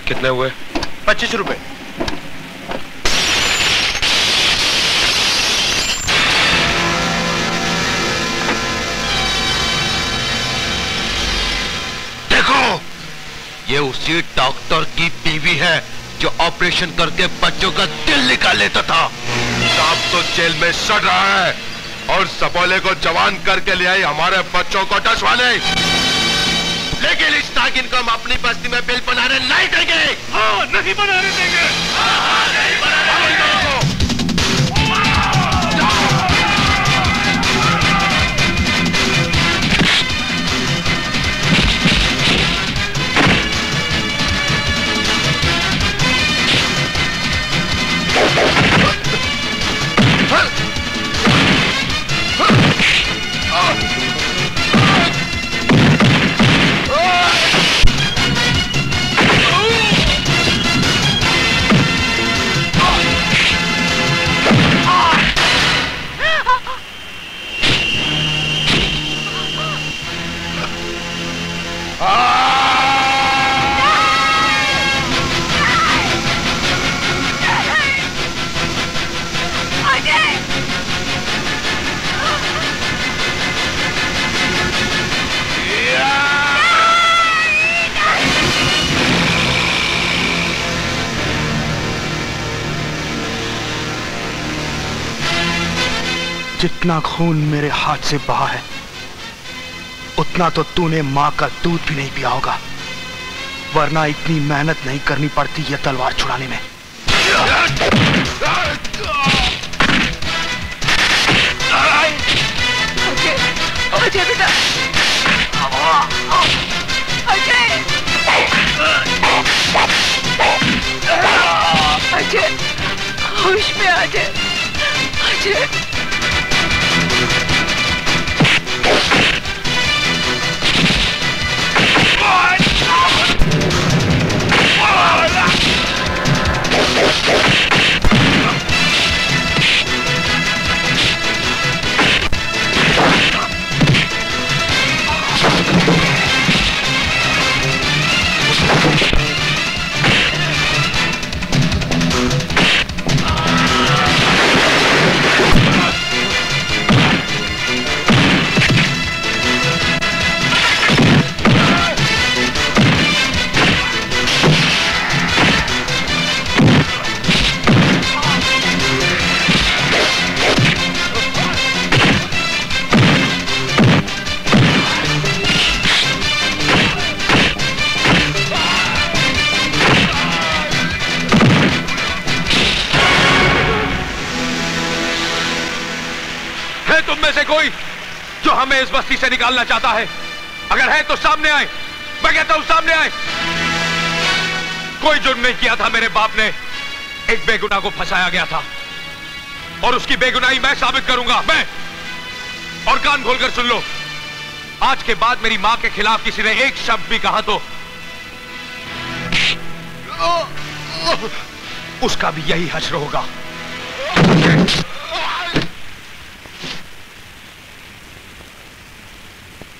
कितने हुए? 25 रुपए। देखो, ये उसी डॉक्टर की बीवी है जो ऑपरेशन करके बच्चों का दिल निकाल लेता था। सांप तो जेल में सड़ रहा है और सपोले को जवान करके ले आई हमारे बच्चों को डसवाने। लेकिन इस नागिन को हम अपनी बस्ती में बिल बनाने नहीं देंगे। हाँ, नहीं बनाने देंगे। हाँ, नहीं बनाने देंगे। जितना खून मेरे हाथ से बहा है उतना तो तूने मां का दूध भी नहीं पिया होगा, वरना इतनी मेहनत नहीं करनी पड़ती ये तलवार छुड़ाने में। अजय बेटा, अजय, अजय होश में आ जाए। अजय कोई जो हमें इस बस्ती से निकालना चाहता है? अगर है तो सामने आए। मैं कहता हूं सामने आए। कोई जुर्म नहीं किया था मेरे बाप ने, एक बेगुनाह को फंसाया गया था और उसकी बेगुनाही मैं साबित करूंगा। मैं। और कान खोलकर सुन लो, आज के बाद मेरी मां के खिलाफ किसी ने एक शब्द भी कहा तो उसका भी यही हश्र होगा।